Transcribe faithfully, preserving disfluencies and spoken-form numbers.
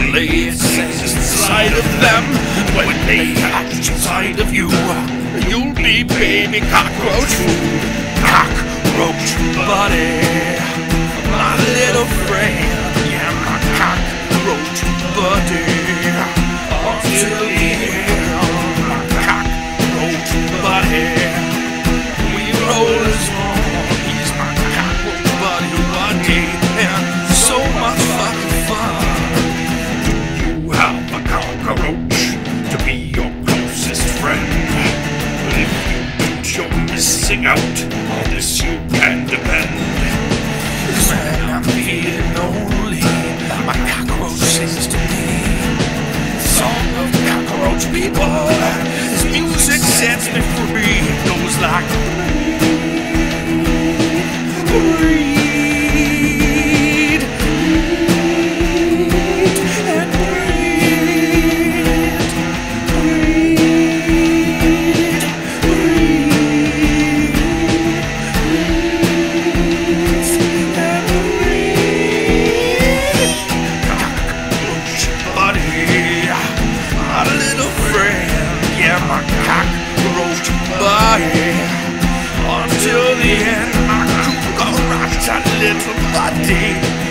lays inside of them. When they hatch inside of you, you'll be baby cockroach food. Cockroach buddy, my little friend. Yeah, my cockroach buddy. Until the end, my cockroach buddy. We roll as one. He's my cockroach buddy, buddy, and so much fucking fun. You have a cockroach to be your closest friend. If you don't, you're missing out. On this you can depend. 'Cause when I'm feeling lonely, my cockroach sings to me. Song of cockroach people, his music sets me free. It goes like breathe, breathe, and breathe, breathe, breathe, breathe, and breathe. Cockroach buddy, my little friend, yeah, my cockroach buddy. Until the end, my cockroach little buddy.